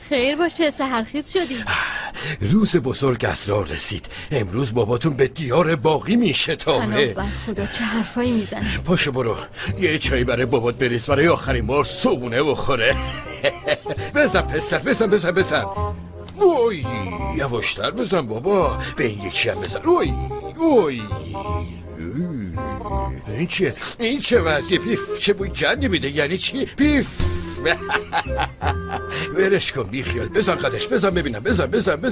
خیر باشه، سحرخیز شدی. روز بزرگ اسرار رسید. امروز باباتون به دیار باقی میشتابه. بر خدا چه حرفایی میزنه. پاشو برو یه چایی برای بابات بریز، برای آخرین بار صبونه بخوره. بزن پسر، بزن. اوی یواشتر بزن بابا، به این یکی هم بزن. اوی این چه وضعیه؟ پیف چه بوی گندی میده. یعنی چی؟ پیف برش کن بی خیال. بزن قدش، بزن ببینم. بزن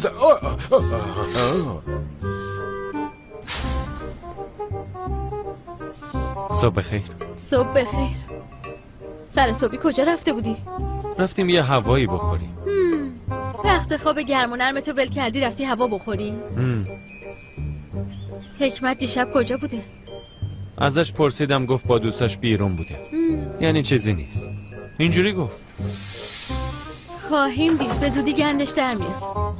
صبح بخیر. صبح بخیر. سر صبحی کجا رفته بودی؟ رفتیم یه هوایی بخوریم. رخت خواب گرم و نرمتو ول کردی رفتی هوا بخوری؟ حکمت دیشب کجا بوده؟ ازش پرسیدم گفت با دوستاش بیرون بوده. یعنی چیزی نیست، اینجوری گفت. خواهیم دید، به زودی گندش در میاد.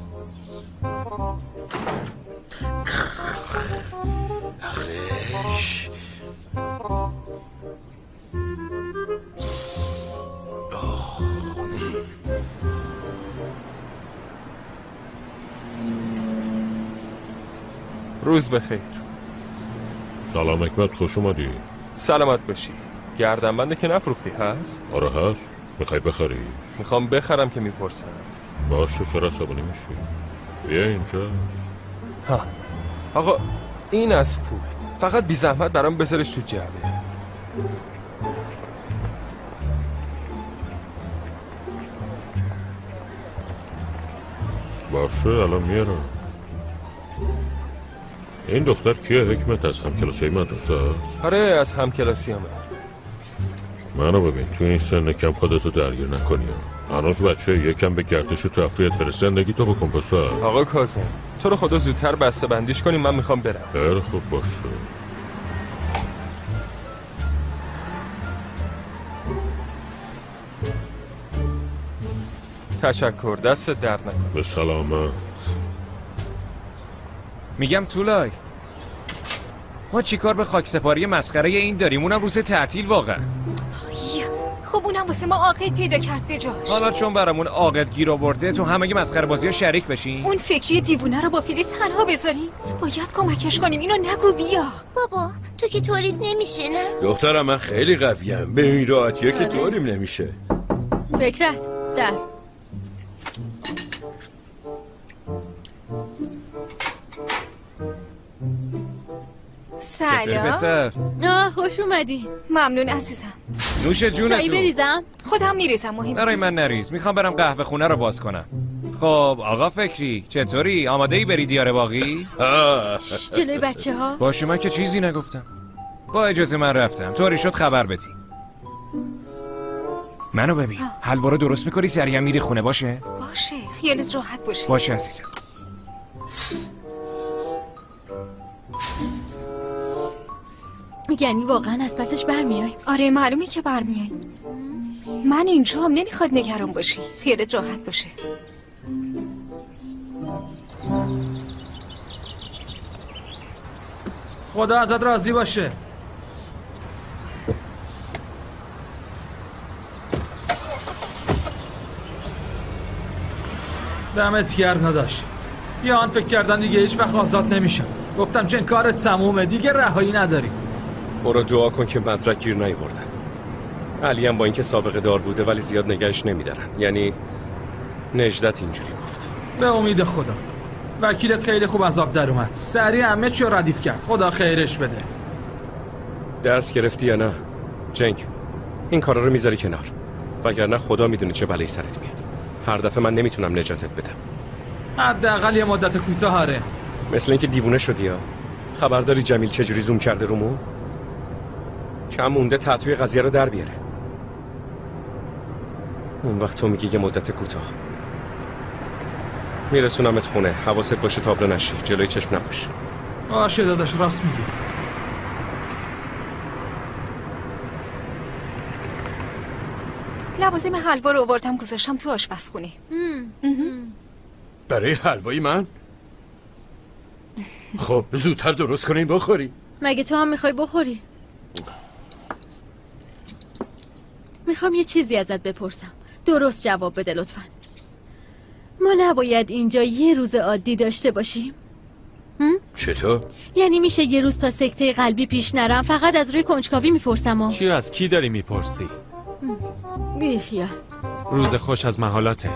آخرش روز بخیر. سلام حکمت، خوش اومدی. سلامت باشی. گردنبنده که نفروختی هست؟ آره هست. میخوای بخری؟ میخوام بخرم که میپرسم. باشه، چرا عصبانی میشی؟ بیا اینجا. ها آقا این از پول، فقط بی زحمت برام بذارش تو جعبه. باشه الان میارم. این دختر کیه حکمت؟ از همکلاسی مدرسه است؟ آره از همکلاسی همه. منو ببین، تو این سن کم خودتو درگیر نکنی. هنوز بچه، یکم به گردش و تفریحت برس. زندگی تو بکن پسر. آقا کاظم تو رو خدا زودتر بسته بندیش کنیم، من میخوام برم. خیلی خوب باشه. تشکر، دست درد نکن. به سلامت. میگم طولای ما چیکار به خاکسپاری مسخره این داریم؟ اونم روز تعطیل واقعا. خب اونم واسه ما عاقد پیدا کرد به جاش. حالا چون برامون عاقد گیر آورده تو همه مسخره بازی ها شریک بشین؟ اون فکری دیوونه رو با فلیس تنها بذاریم؟ باید کمکش کنیم. اینو نگو بیا. بابا تو که طوریت نمیشه نه؟ دخترم من خیلی قویم، به این راحتیه که طوریم نمیشه. فکرت در سلام. خوش اومدی. ممنون عزیزم. نوش جونتون. چایی بریزم؟ خودم میریزم، مهم برای من نریز، میخوام برم قهوه خونه رو باز کنم. خب آقا فکری چطوری؟ آماده ای بری دیار باقی؟ جلوی بچه ها؟ باشه من که چیزی نگفتم. با اجازه من رفتم، طوری شد خبر بدی. منو ببین، حلوا رو درست میکنی سریع میری خونه. باشه خیالت راحت باشه. باشه عزیزم. یعنی واقعا از پسش برمیای؟ آره معلومه که برمیای. من اینجا هم نمیخواد نگران باشی، خیالت راحت باشه. خدا ازت راضی باشه. دمت گرم نداشت. یا آن فکر کردن دیگه هیچ وقت آزاد نمیشم. گفتم چه کارت تمومه دیگه، رهایی نداری. برو دعا کن که مدرک گیر نیوردن. علی هم با اینکه سابقه دار بوده ولی زیاد نگهش نمیدارن. یعنی نجدت اینجوری گفت. به امید خدا. وکیلت خیلی خوب از آب در اومد. سریع همه چی رو ردیف کرد. خدا خیرش بده. درس گرفتی یا نه؟ جنگ این کارا رو میذاری کنار، وگرنه خدا میدونه چه بلایی سرت میاد. هر دفعه من نمیتونم نجاتت بدم. حداقل یه مدت کوتاه. آره مثل اینکه دیوونه شدی ها. خبر داری جمیل چجوری زوم کرده رومو؟ کم مونده تحتوی قضیه رو در بیاره. اون وقت تو میگی یه مدت کوتاه. میرسونمت خونه، حواست باشه تابلو نشی، جلوی چشم نباش. باشه داداش، راست میگی. لوازم حلوا رو آوردم گذاشتم تو آشپزخونه. برای حلوای من؟ خب زودتر درست کنیم بخوریم. مگه تو هم میخوای بخوری؟ میخوام یه چیزی ازت بپرسم، درست جواب بده لطفا. ما نباید اینجا یه روز عادی داشته باشیم. چطور؟ یعنی میشه یه روز تا سکته قلبی پیش نرم؟ فقط از روی کنجکاوی میپرسم. چی از کی داری میپرسی؟ بیخیال. روز خوش از محالاته.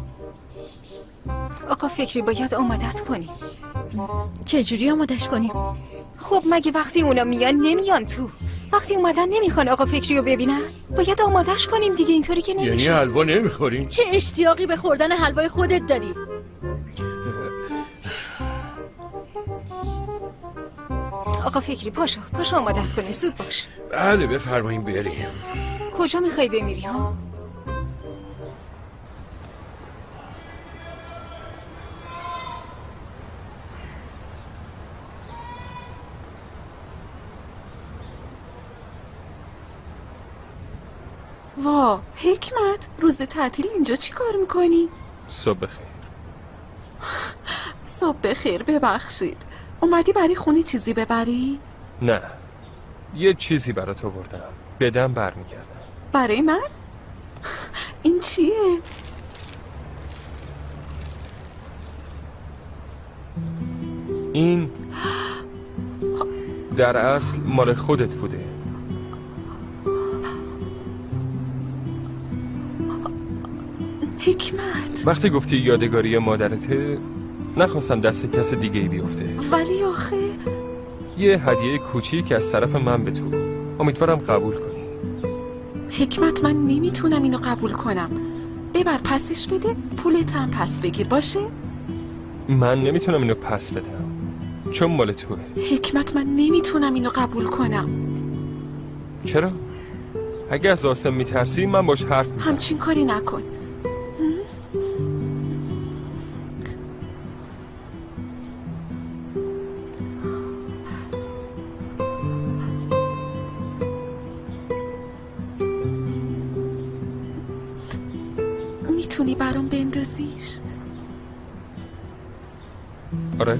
آقا فکری باید آمادت کنیم. چجوری آمادش کنیم؟ خب مگه وقتی اونا میان نمیان تو؟ وقتی اومدن نمیخوان آقا فکری رو ببینن؟ باید آمادش کنیم دیگه، اینطوری که نمیشه. یعنی حلوا نمیخوریم؟ چه اشتیاقی به خوردن حلوای خودت داری؟ آقا فکری پاشو آمادت کنیم، زود باش. بله بفرماییم بریم. کجا میخوای بمیری ها؟ وا حکمت، روز تعطیل اینجا چی کار میکنی؟ صبح بخیر. صبح بخیر، ببخشید اومدی برای خونه چیزی ببری؟ نه، یه چیزی برات آوردم، بدم برمیگردم. برای من؟ این چیه؟ این در اصل مال خودت بوده. حکمت، وقتی گفتی یادگاری مادرته نخواستم دست کس دیگه ای بیفته، ولی آخه یه هدیه کوچیک از طرف من به تو، امیدوارم قبول کنی. حکمت من نمیتونم اینو قبول کنم. ببر پسش بده، پولت هم پس بگیر باشه؟ من نمیتونم اینو پس بدم چون مال توه. حکمت من نمیتونم اینو قبول کنم. چرا؟ اگه از آسم میترسی من باش حرف میزنم. همچین کاری نکن. میتونی برام بندازیش؟ آره.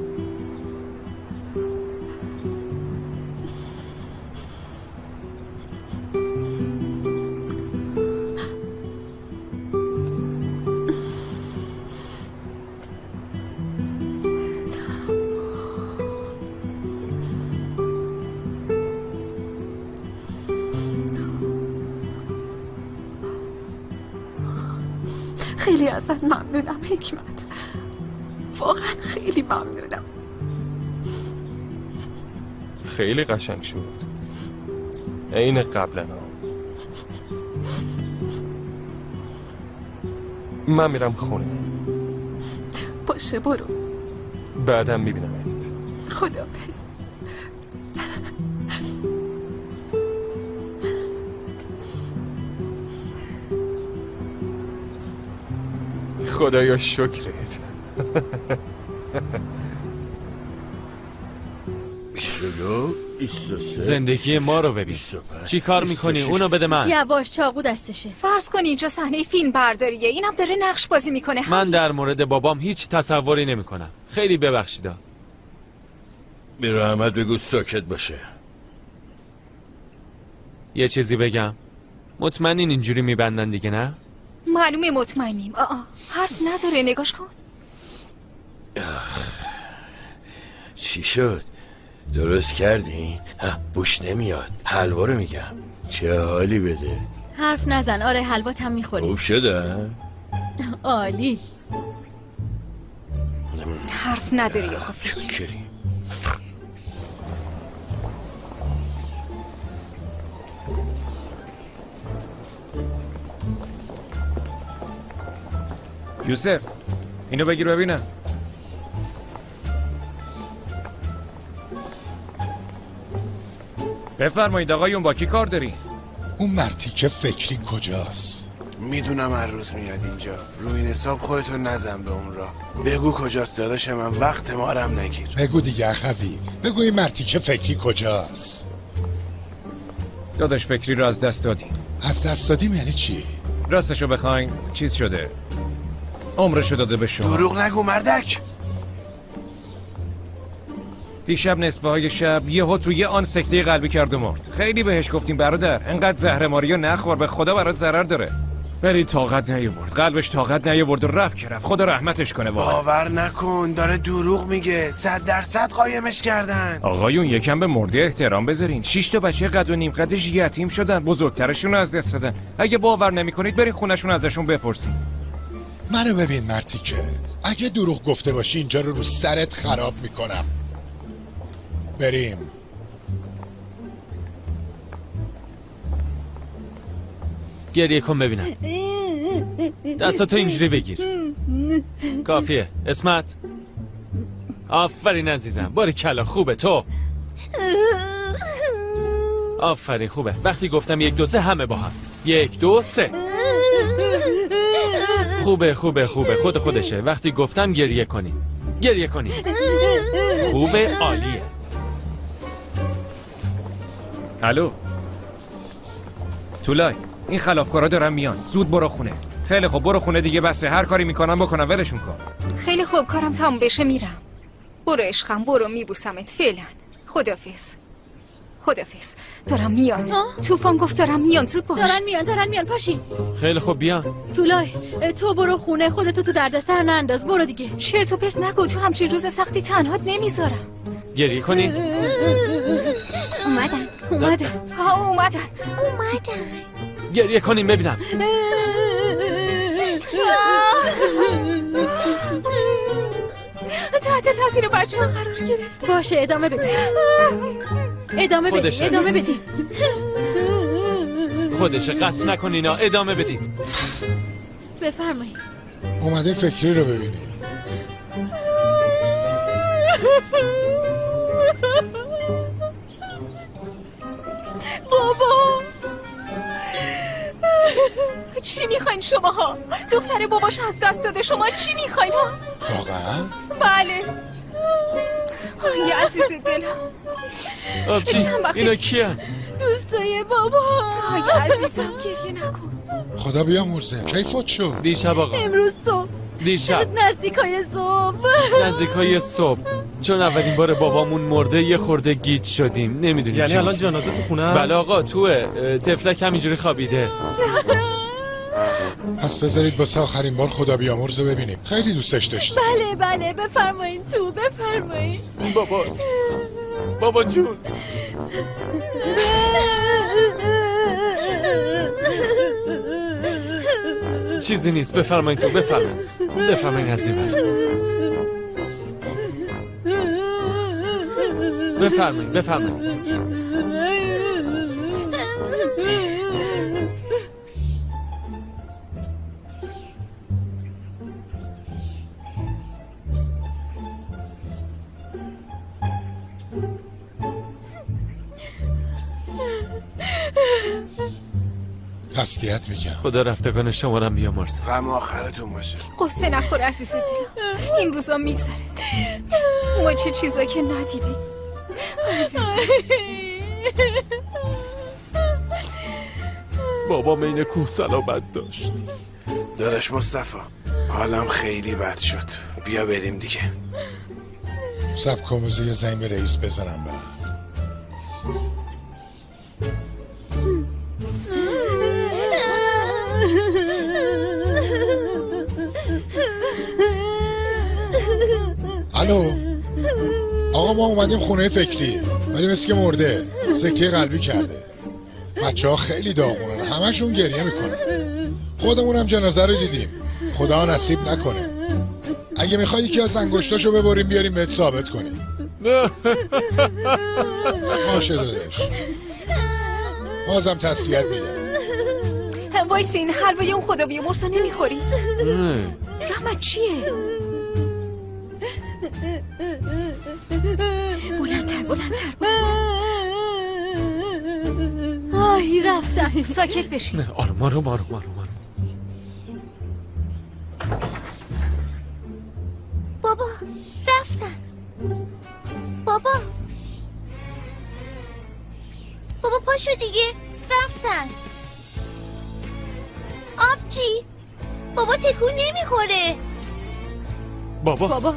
خیلی ازت ممنونم حکمت، واقعا خیلی ممنونم. خیلی قشنگ شد، عین قبلا. من میرم خونه. باشه برو، بعدم میبینمت. خداحافظ. خدایا شکرت. زندگی ما رو ببین. چی کار میکنی؟ اونو بده من. یواش، چاقو دستشه. فرض کن اینجا صحنه فیلم برداریه، اینم داره نقش بازی میکنه. من در مورد بابام هیچ تصوری نمیکنم. خیلی ببخشیدا. به رحمت بگو ساکت باشه. یه چیزی بگم، مطمئنین اینجوری میبندن دیگه نه؟ معلومه مطمئنیم. حرف نداره، نگاش کن. چی شد؟ درست کردین؟ بوش نمیاد. حلوا رو میگم چه حالی بده. حرف نزن. آره حلوات هم میخوری. خوب شده؟ عالی. حرف نداری آقا فکری. چکری. یوسف اینو بگیر ببینم. بفرمایید آقایون، با کی کار داری؟ اون مرتیکه فکری کجاست؟ میدونم هر روز میاد اینجا. روی این حساب خودتو نزن به اون را. بگو کجاست داداش من، وقت مارم نگیر. بگو دیگه اخوی، بگو این مرتیکه فکری کجاست؟ داداش فکری رو از دست دادیم. از دست دادیم یعنی چی؟ راستشو بخواین چیز شده، عمرشو داده به شما. دروغ نگو مردک. دیشب نصفه های شب یهو توی آن سکته قلبی کرد و مرد. خیلی بهش گفتیم برادر انقدر زهرماریو نخور، به خدا برات ضرر داره. بری طاقت نیاورد، قلبش طاقت نیاورد و رفت که رفت. خدا رحمتش کنه. باور نکن داره دروغ میگه. 100% قایمش کردن. آقایون یکم به مرده احترام بذارین. 6 تا بچه قد و نیم قدش یتیم شدن، بزرگترشون از دست دادن. اگه باور نمیکنید برین خونه‌شون ازشون بپرسین. منو ببین مرتیکه، اگه دروغ گفته باشی اینجا رو سرت خراب میکنم. بریم. گریه کن ببینم. دستاتو اینجوری بگیر. کافیه. اسمت. آفرین عزیزم. باریکلا خوبه تو. آفرین خوبه. وقتی گفتم 1 2 3 همه با هم. 1 2 3. خوبه خودشه. وقتی گفتم گریه کنی. خوبه، عالیه. الو تولای، این خلافکارا دارن میان. زود برو خونه. خیلی خوب برو خونه دیگه. بسه هر کاری میکنم بکنم. ولشون کن. خیلی خوب کارم تموم بشه میرم. برو عشقم برو، میبوسمت فعلا. خدافظ. دارم میان. طوفان گفت دارم میان. زود باش. دارن میان پاشین. خیلی خوب بیان. تولای تو برو خونه. خودتو تو دردسر ننداز. برو دیگه. چرت و پرت نگو. تو همچین روز سختی تنهات نمیذارم. گریه کنی؟ اومدن. گریه کنیم ببینم. تحت تاثیر بچه ها قرار گرفت. باشه ادامه بده. خودشه قطع نکن اینا. ادامه بدید. بفرمایید. اومده فکری رو ببینی. بابا چی میخواین شماها؟ دختر باباش از دست داده. شما چی میخواین ها؟ واقعا؟ بله. آی عزیز دلم. آبجی اینا کیه؟ دوستای بابا. آی عزیزم گریه نکن. خدا بیامرزه. کی فوت شد؟ دیشب آقا. امروز صبح. نزدیکای صبح. چون اولین بار بابامون مرده یه خورده گیج شدیم. نمیدونیم یعنی الان جنازه تو خونه است؟ بله آقا توه. تفلک همینجوری خوابیده. پس بذارید واسه آخرین بار خدا بیامرزه ببینیم. خیلی دوستش داشتم. بله بفرمایین تو. بفرمایین. بابا جون. چیزی نیست. بفرمایین تو. بفرمایین عزیزم. بفرمایین. تسلیت میگم. خدا رفتگان شما رو بیامرزه. غم آخرتون باشه. قصه نخور عزیز دلم. این روزا میگذره. ما چه چیزا که ندیدیم عزیزم. بابا این کوه سلامت داشت. داداش مصطفی حالم خیلی بد شد. بیا بریم دیگه. سب کن یه زنگ به رئیس بزنم بعد. الو آقا ما اومدیم خونه فکری ولی مثل که مرده. سکته قلبی کرده. بچه ها خیلی داغونن. همشون گریه میکنن. خودمونم جنازه رو دیدیم. خدا نصیب نکنه. اگه میخوای یکی از انگشتاشو ببریم بیاریم بهت ثابت کنیم. باشه داداش. بازم تسلیت میگم. وایسین حلوای اون خدا بیامرزا نمیخوری؟ رحمت چیه؟ بلندتر آی رفتن. ساکت بشین. آروم. بابا رفتن. بابا پاشو دیگه. رفتن. آبجی بابا تکون نمیخوره. بابا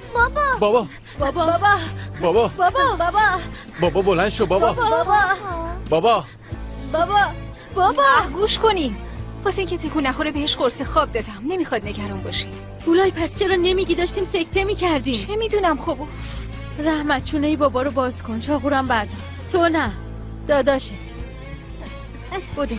بلند شو. بابا گوش کنین. واسه اینکه تکون نخوره بهش قرص خواب دادم. نمیخواد نگران باشی. فولای پس چرا نمیگی؟ داشتیم سکته میکردیم. چه میدونم خب. رحمت چونه ای بابا رو باز کن. چاقورم بردار. تو نه داداشت. بودو.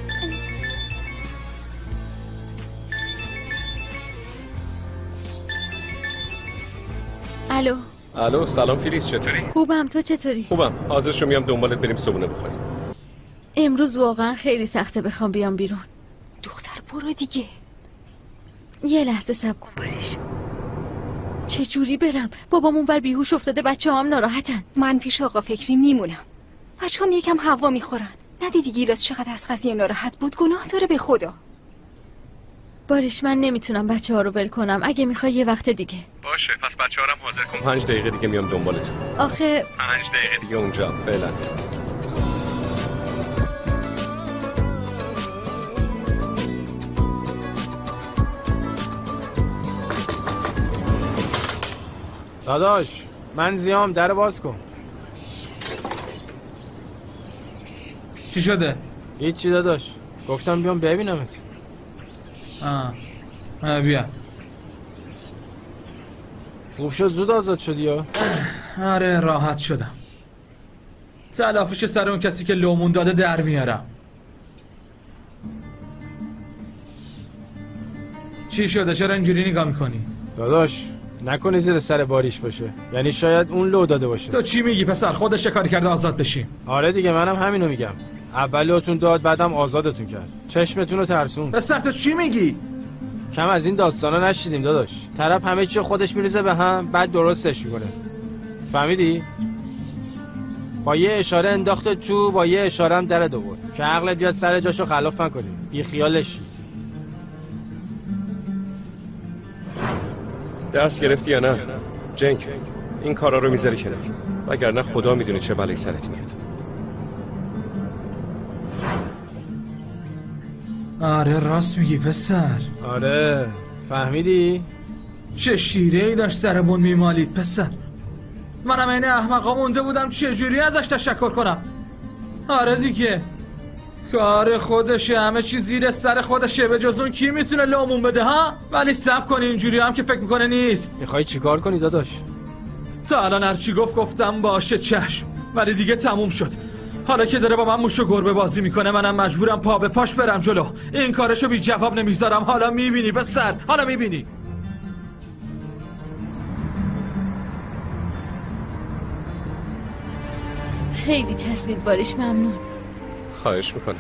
الو. الو سلام فیلیس، چطوری؟ خوبم، تو چطوری؟ خوبم. حاضر شو میام دنبالت بریم صبحونه بخوریم. امروز واقعا خیلی سخته بخوام بیام بیرون. دختر برو دیگه. یه لحظه صبر کن باریش. چه جوری برم؟ بابامون بر بیهوش افتاده، بچه‌هام ناراحتن. من پیش آقا فکری میمونم. بچه‌هام یکم هوا میخورن. ندیدی گیلاس چقدر از قضیه ناراحت بود؟ گناه داره به خدا. باریش من نمیتونم بچه‌ها رو ول کنم. اگه میخوای یه وقت دیگه. باشه پس بچه‌ها رو هم حاضر کن. 5 دقیقه دیگه میام دنبالتون. آخه 5 دقیقه دیگه اونجا. فعلا. داداش من زیام در باز کن. چی شده؟ هیچی داداش، گفتم بیام ببینمت. بیا. خوب شد زود آزاد شدی یا؟ آره راحت شدم. تلافیش سر اون کسی که لومون داده در میارم. چی شده؟ چرا اینجوری نگاه میکنی؟ داداش نکنی زیر سر باریش باشه، یعنی شاید اون لو داده باشه. تو چی میگی پسر؟ خودش کاری کرده آزاد بشیم. آره دیگه منم همینو میگم. اول لوتون داد بعدم آزادتون کرد. چشمتون رو ترسون. پسر تو چی میگی؟ کم از این داستانا نشیدیم داداش. طرف همه چی خودش میریزه به هم بعد درستش میکنه. فهمیدی؟ با یه اشاره انداخت تو، با یه اشاره هم درت آورد که عقلت بیاد سر جاشو خلاف نکنی. بی خیالش. درس گرفتی یا نه؟ جنگ این کارا رو میذاری کنار، وگرنه خدا میدونه چه بلایی سرت میاد. آره راست میگی پسر. آره فهمیدی؟ چه شیره ای داشت سرمون میمالید پسر. منم این احمقا مونده بودم چجوری ازش تشکر کنم. آره دیگه کار خودشه، همه چیز زیر سر خودشه، به جز اون کی میتونه لامون بده ها؟ ولی صبر کنی اینجوری هم که فکر میکنه نیست. میخوای چیکار کنی داداش؟ تا الان هرچی گفتم باشه چشم، ولی دیگه تموم شد. حالا که داره با من موش و گربه بازی میکنه منم مجبورم پا به پاش برم جلو. این کارشو بی جواب نمیذارم. حالا میبینی پسر، حالا میبینی. خیلی چسبید باریش، ممنون. خواهش میکنم.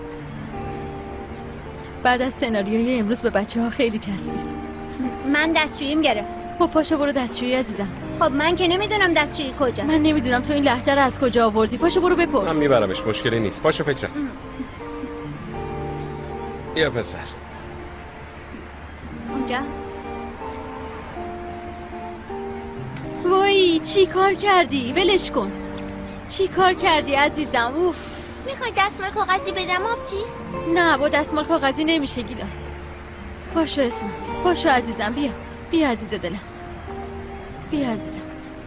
بعد از سناریوی امروز به بچه‌ها خیلی چسبید. من دستشوییم گرفت. خب پاشو برو دستشویی عزیزم. خب من که نمیدونم دستشویی کجا. من نمیدونم تو این لهجه رو از کجا آوردی. پاشو برو بپرس. من میبرمش، مشکلی نیست. پاشو فکرت. یا پسر اونجا. وای چی کار کردی؟ ولش کن. چی کار کردی عزیزم؟ اوف. میخوای دستمال کاغذی بدم آبجی؟ نه با دستمال کاغذی نمیشه گیلاس. پاشو اسمت، پاشو عزیزم. بیا بیا عزیز دلم، بیا عزیزم.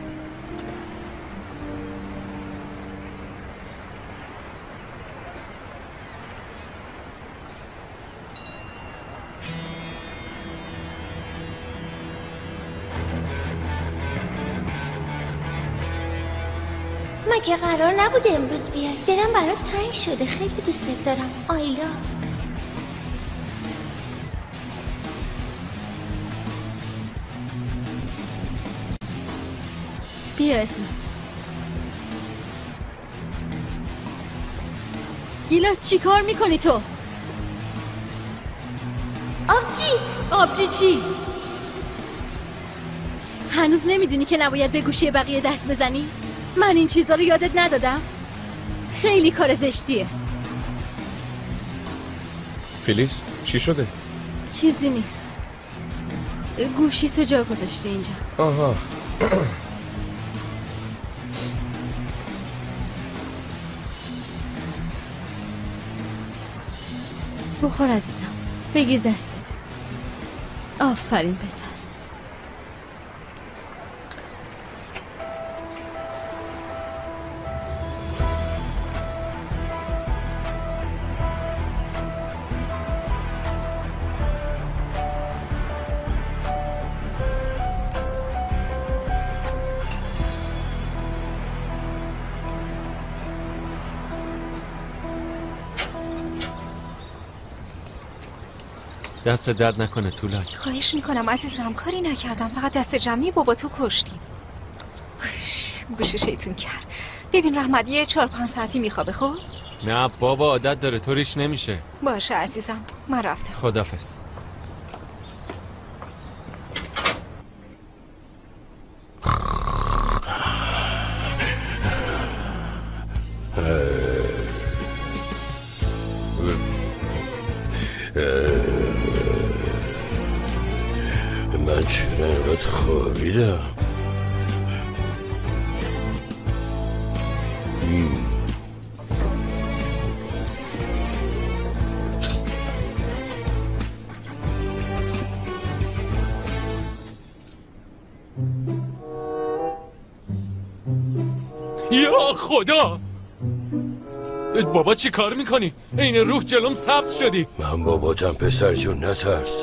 مگه قرار نبوده امروز بیای؟ دلم برات تنگ شده، خیلی دوست دارم آیلا. بیا اسمت. گیلاس چی کار میکنی تو؟ آبجی. آبجی چی؟ هنوز نمیدونی که نباید به گوشی بقیه دست بزنی؟ من این چیزا رو یادت ندادم؟ خیلی کار زشتیه. فیلیس چی شده؟ چیزی نیست. گوشی تو جا گذاشتی اینجا. آها. بخور عزیزم، بگیر دستت. آفرین پسر. دست درد نکنه طولک. خواهش میکنم عزیزم، کاری نکردم، فقط دست جمعی بابا تو کشتیم. گوش شیطون کرد. ببین رحمت یه 4-5 ساعتی میخوابه. خب نه بابا عادت داره، طوریش نمیشه. باشه عزیزم، من رفتم. خدافظ. من چرا اینقدر خوابیدم؟ یا خدا! بابا چی کار میکنی؟ این روح جلوم ثبت شدی. من باباتم پسر جون، نترس.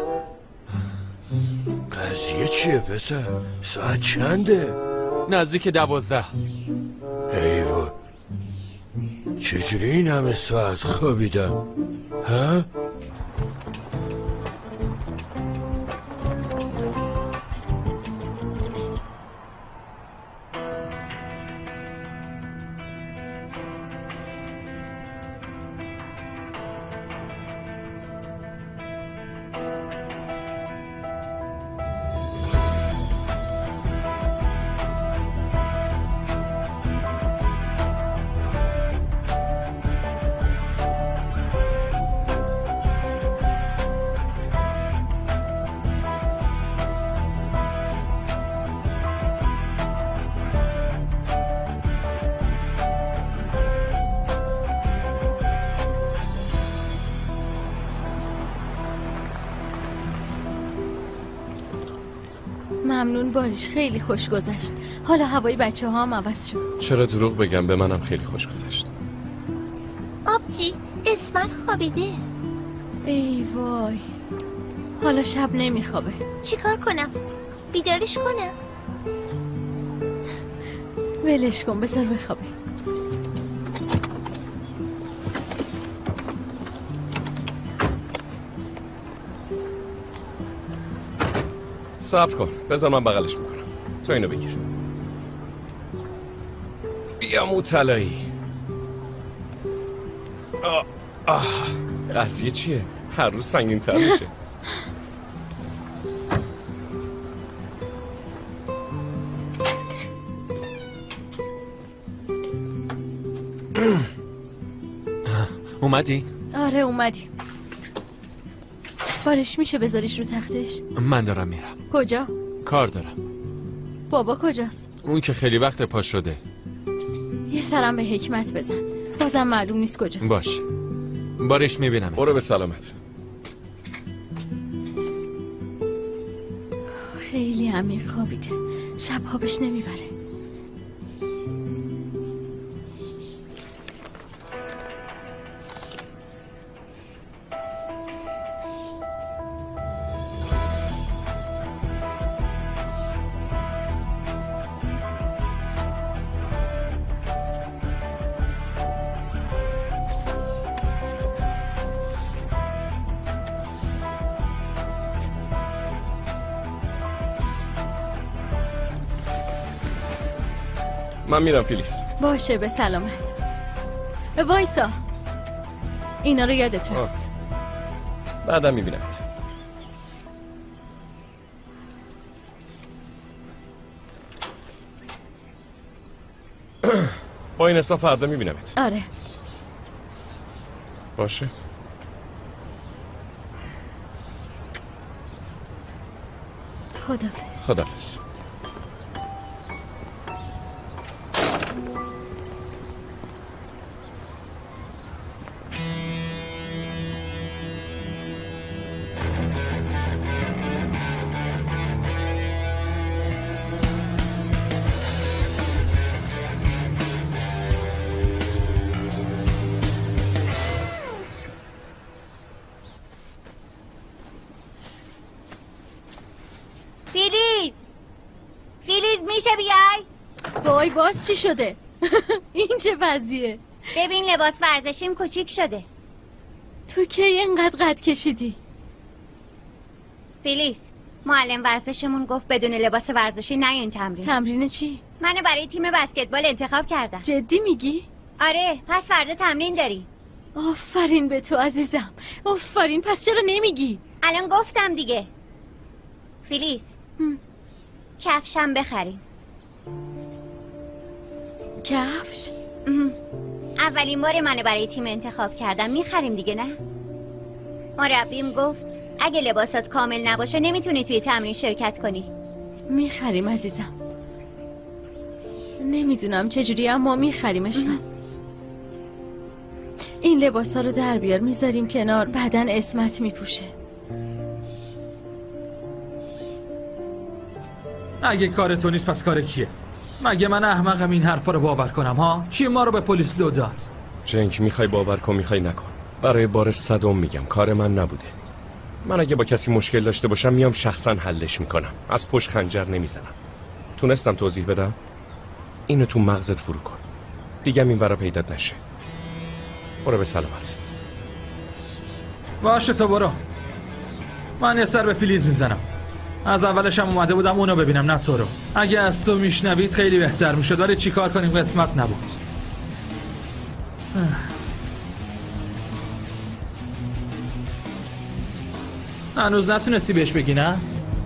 قضیه چیه پسر؟ ساعت چنده؟ نزدیک 12. ایوه چجوری این همه ساعت خوابیدم؟ ها؟ ممنون باریش، خیلی خوش گذشت. حالا هوای بچه ها هم عوض شد. چرا دروغ بگم، به منم خیلی خوش گذشت. آبجی اسمت خوابیده. ای وای، حالا شب نمیخوابه. چی کار کنم؟ بیدارش کنم؟ ولش کن، بذار بخوابه. صبر کن، بذار من بغلش میکنم. تو اینو بگیر. بیا موطلایی. قضیه چیه؟ هر روز سنگین تر میشه. اومدی؟ آره اومدیم. بارش میشه بذاریش رو تختش؟ من دارم میرم. کجا؟ کار دارم. بابا کجاست؟ اون که خیلی وقت پا شده. یه سرم به حکمت بزن، بازم معلوم نیست کجاست. باشه، بارش میبینم. برو به سلامت. خیلی عمیق خوابیده، شب خوابش نمیبره. من میرم فیلیس. باشه به سلامت. وایسا، اینا رو یادت رو. بعدم میبینمت. با این حساب فردا میبینمت. آره باشه. خدافظ. خدافظ. وای باز چی شده؟ این چه وضعیه؟ ببین لباس ورزشیم کوچیک شده. تو کی اینقدر قد کشیدی؟ فیلیس، معلم ورزشمون گفت بدون لباس ورزشی نیاین تمرین. تمرین چی؟ منو برای تیم بسکتبال انتخاب کردن. جدی میگی؟ آره، پس فردا تمرین داری. آفرین به تو عزیزم. آفرین، پس چرا نمیگی؟ الان گفتم دیگه. فیلیس، کفشم بخریم. کفش؟ اولین بار منو برای تیم انتخاب کردم، میخریم دیگه نه؟ مربیم گفت اگه لباسات کامل نباشه نمیتونی توی تمرین شرکت کنی. میخریم عزیزم. نمیدونم چجوری اما میخریم عشقم. این لباسا رو در بیار، میذاریم کنار، بدن اسمت میپوشه. اگه کار تو نیست پس کار کیه؟ مگه من احمقم این حرفا رو باور کنم ها؟ کی ما رو به پلیس لو داد؟ جنگ، میخوای باور کن میخوای نکن، برای بار 100م میگم کار من نبوده. من اگه با کسی مشکل داشته باشم میام شخصا حلش میکنم، از پشت خنجر نمیزنم. تونستم توضیح بدم؟ اینو تو مغزت فرو کن، دیگه این ورا پیدات نشه. برو به سلامت. باشه تو برو. من یه سر به فیلیز میزنم. از اولش هم اومده بودم اونو ببینم نه تو رو. اگه از تو میشنوید خیلی بهتر میشد، ولی چی کار کنیم قسمت نبود. هنوز نتونستی بهش بگی نه؟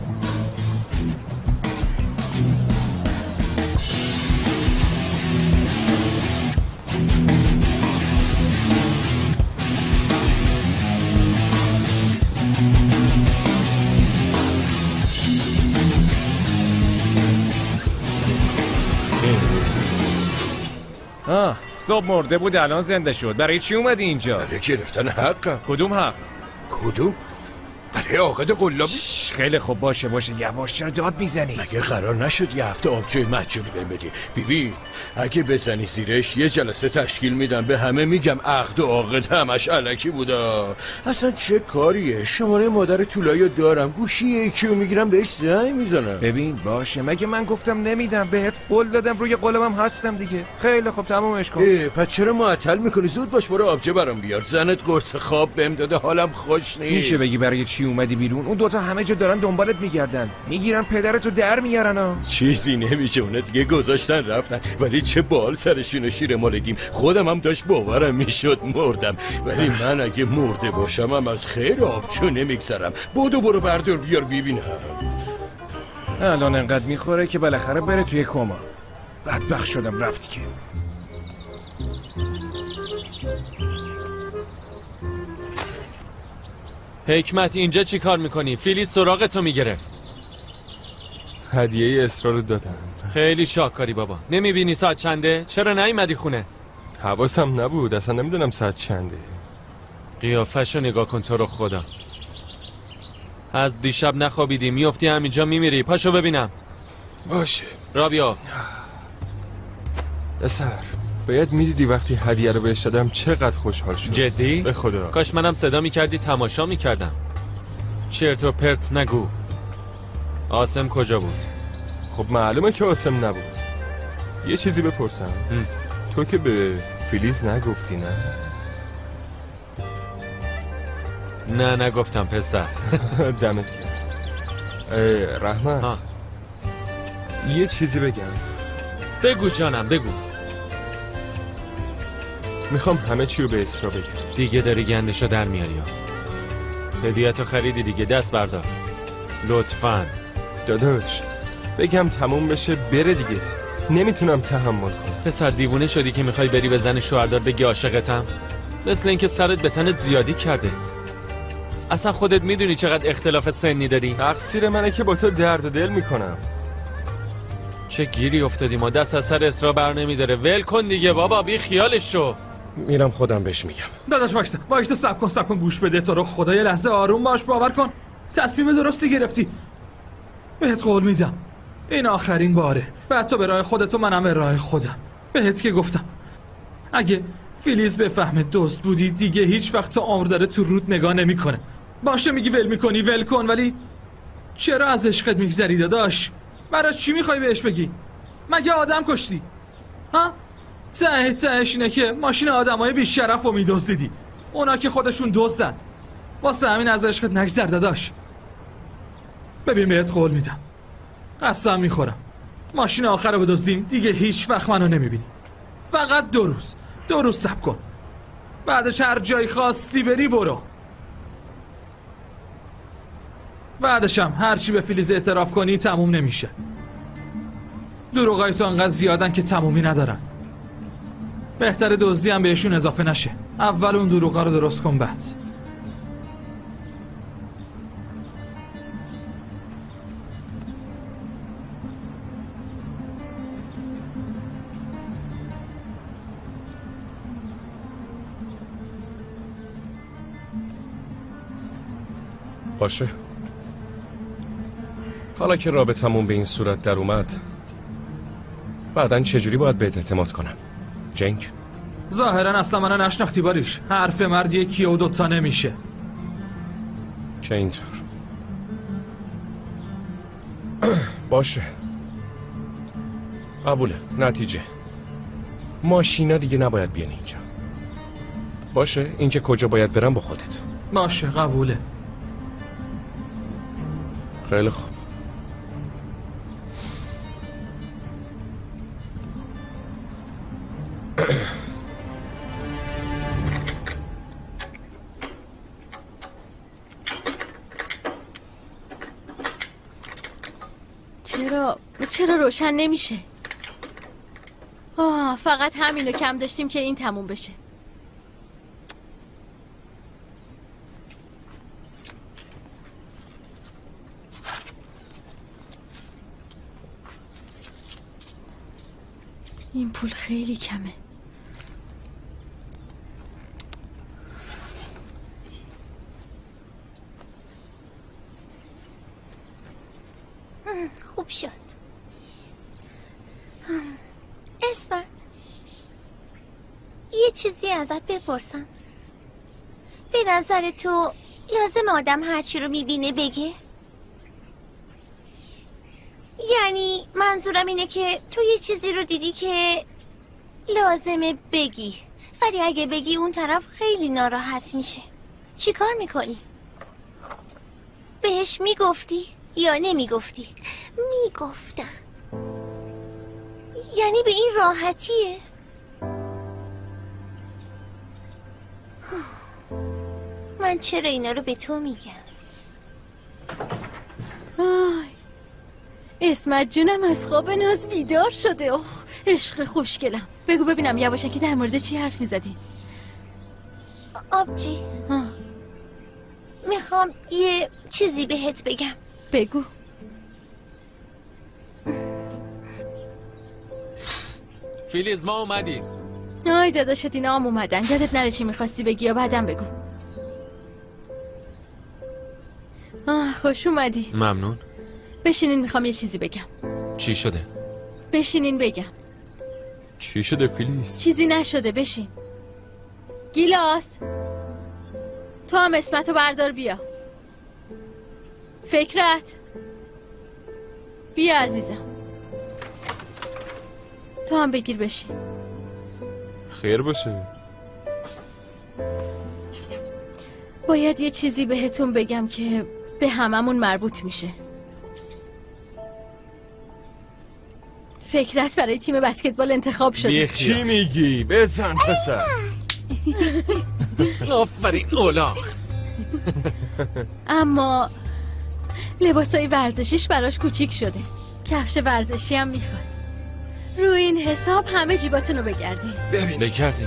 صبح مرده بود الان زنده شد. برای چی اومدی اینجا؟ برای گرفتن حق. کدوم حق؟ کدوم؟ برای عاقد قلابی. خیلی خوب باشه یواش، چرا داد میزنی؟ مگه قرار نشد یه هفته آبجوی مجانی بهم بدی؟ بیبی اگه بزنی زیرش یه جلسه تشکیل میدم، به همه میگم عقد و عاقد همش الکی بودا. اصلا چه کاریه؟ شماره مادر طولایی دارم، گوشی یکیو میگیرم بهش زنگ میزنم. ببین باشه، مگه من گفتم نمیدم؟ بهت قول دادم، روی قولم هستم دیگه. خیلی خوب تمومش کن. پس چرا معطل میکنی؟ زود باش برو آبجو برام بیار. زنت قرص خواب بهم داده، حالم خوش نیست. میشه بگی برای چی اومدی بیرون؟ اون دوتا همه جا دارن دنبالت میگردن، میگیرن پدرتو در میارن ها. چیزی نمیشه، اونا دیگه گذاشتن رفتن. ولی چه بال سرشونو شیر مالگیم. خودم هم داشت باورم میشد مردم، ولی من اگه مرده باشم هم از خیر آبجو نمیگذرم. بودو برو بردار بیار ببینم. الان انقدر میخوره که بالاخره بره توی کما. بدبخت شدم رفتی که. حکمت اینجا چی کار میکنی؟ فیلیس سراغتو میگرفت. هدیه اسرا رو دادم. خیلی شاکاری بابا. نمیبینی ساعت چنده؟ چرا نیومدی خونه؟ حواسم نبود، اصلا نمیدونم ساعت چنده. قیافشو نگاه کن تو رو خدا. از دیشب نخوابیدی، میافتی همینجا میمیری. پاشو ببینم. باشه رابیا. پسر باید میدیدی وقتی هدیه رو بهش دادم چقدر خوشحال شد. جدی؟ به خدا. کاش منم صدا میکردی تماشا میکردم. چرت و پرت نگو. آسم کجا بود؟ خب معلومه که آسم نبود. یه چیزی بپرسم. تو که به فیلیز نگفتی نه؟ نه نگفتم پسر. دمت گرم. رحمت یه چیزی بگم. بگو جانم بگو. میخوام همه چی رو به اسرا بگم. دیگه داری گندشو در میاری ها. هدیه‌تو خریدی دیگه، دست بردار لطفاً. داداش بگم تموم بشه بره دیگه، نمیتونم تحمل کنم. پسر دیوونه شدی که میخوای بری به زن شوهردار بگی عاشقتم؟ مثل اینکه سرت به تنت زیادی کرده. اصلا خودت میدونی چقدر اختلاف سنی داری؟ تقصیر منه که با تو درد و دل میکنم. چه گیری افتادی، ما دست از سر اسرا بر نمیداره. ول کن دیگه بابا، بی خیالش شو. میرم خودم بهش میگم. داداش وایستا صبر کن گوش بده. تو رو خدا یه لحظه آروم باش، باور کن تصمیم درستی گرفتی. بهت قول میدم این آخرین باره. بعد تو به راه خودت و منم به راه خودم. بهت که گفتم اگه فیلیز بفهمه دوست بودی دیگه هیچ وقت تا عمر داره تو رود نگاه نمیکنه. باشه میگی ول میکنی، ول کن، ولی چرا از عشقت میگذری داداش؟ برای چی میخوای بهش بگی؟ مگه آدم کشتی؟ ها؟ تهش اینه که ماشین آدمای بی شرف رو میدزدیدی. اونا که خودشون دزدن. واسه همین از عشقت نگذر داداش. ببین بهت قول میدم، قسم میخورم ماشین آخر رو بدزدیم دیگه هیچ وقت منو نمیبینی. فقط 2 روز صبر کن، بعدش هر جایی خواستی بری برو. بعدش هم هر چی به فیلیز اعتراف کنی تموم نمیشه. دروغای تو انقدر زیادن که تمومی ندارن. بهتره دزدی هم بهشون اضافه نشه. اول اون دروغا رو درست کن بعد. باشه. حالا که رابطمون به این صورت در اومد، بعدن چجوری باید بهت اعتماد کنم؟ جنگ؟ ظاهرا اصلا منو نشناختی باریش. حرف مرد یکی و 2 نمیشه. که اینطور. باشه. قبوله. نتیجه ماشینا دیگه نباید بیان اینجا. باشه. اینکه کجا باید برم با خودت. باشه قبوله. خیلی خوب. چرا روشن نمیشه؟ فقط همینو کم داشتیم که این تموم بشه. این پول خیلی کمه. خوب شد. اسمت، یه چیزی ازت بپرسم. به نظر تو لازم آدم هرچی رو میبینه بگه؟ یعنی منظورم اینه که تو یه چیزی رو دیدی که لازمه بگی، ولی اگه بگی اون طرف خیلی ناراحت میشه، چی کار میکنی؟ بهش میگفتی یا نمیگفتی؟ میگفتم. یعنی به این راحتیه؟ من چرا اینا رو به تو میگم؟ اسمت جونم از خواب ناز بیدار شده. عشق خوشگلم، بگو ببینم یواشکی در مورد چی حرف میزدین؟ آبجی، میخوام یه چیزی بهت بگم. بگو. فیلیز ما اومدیم. آی داداشت اینا هم اومدن. یادت نره چی میخواستی بگی یا بعدم بگو. خوش اومدی. ممنون. بشینین، میخوام یه چیزی بگم. چی شده؟ بشینین بگم. چی شده فیلیز؟ چیزی نشده، بشین. گیلاس، تو هم اسمتو بردار بیا. فکرت، بیا عزیزم. تو هم بگیر بشین. خیر باشه. باید یه چیزی بهتون بگم که به هممون مربوط میشه. فکرت برای تیم بسکتبال انتخاب شده. چی میگی؟ بزن پسر. آفرین اولاغ. اما لباسای ورزشیش براش کوچیک شده. کفش ورزشی هم میخواد. روی این حساب همه جیباتونو بگردی. بگردی.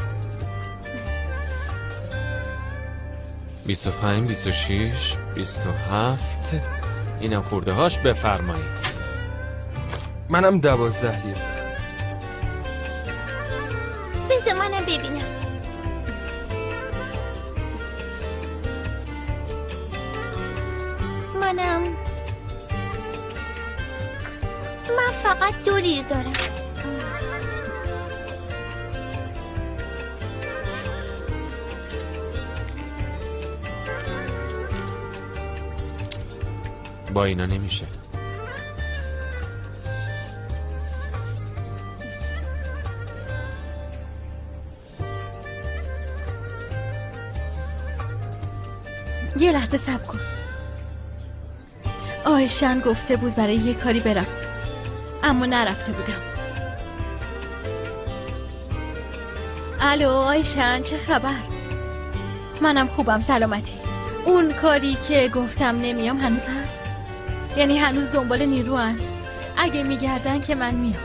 25 26 27 اینم خورده هاش بفرمایید. منم 12. بذار منم ببینم. من فقط 2 لیر دارم. با اینا نمیشه. یه لحظه صبر کن. آیشان گفته بود برای یه کاری برم، اما نرفته بودم. الو آیشان، چه خبر؟ منم خوبم، سلامتی. اون کاری که گفتم نمیام هنوز هست؟ یعنی هنوز دنبال نیروان؟ اگه میگردن که من میام.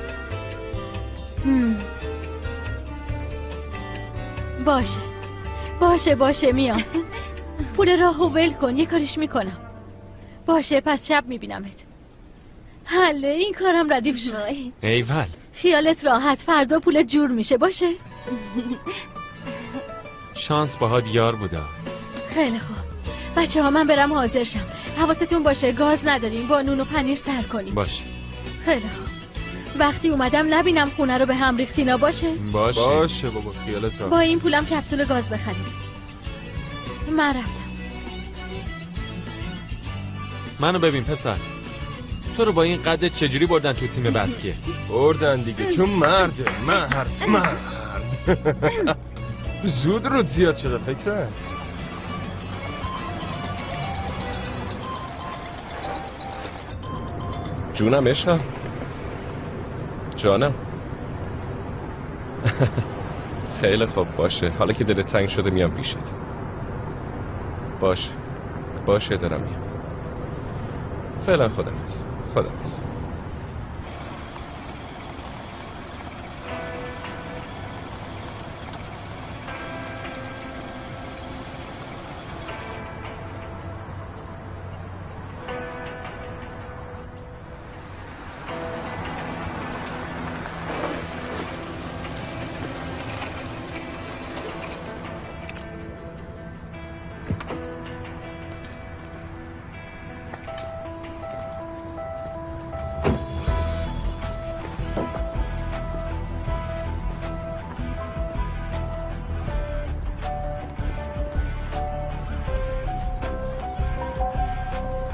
باشه میام. پول راهو ول کن، یه کاریش میکنم. باشه، پس شب میبینمت. حله، این کارم ردیف شد. ایول، خیالت راحت، فردا پولت جور میشه. باشه. شانس باهات یار بودا. خیلی خوب بچه ها، من برم حاضر شم. حواستون باشه گاز نداریم، با نون و پنیر سر کنیم. باشه. خیلی خوب. وقتی اومدم نبینم خونه رو به هم ریختینا. باشه باشه بابا، خیالت راحت. با این پولم کپسول گاز بخریم. من رفتم. منو ببین پسر، تو رو با این قدت چجوری بردن تو تیم بسکت؟ بردن دیگه، چون مرد. زود رو زیاد شده فکرت. جونم عشقم، جانم. خیلی خوب، باشه. حالا که دلت تنگ شده میام پیشت. باشه دارم میام. فعلا خداحافظ.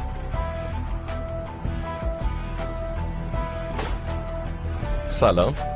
سلام.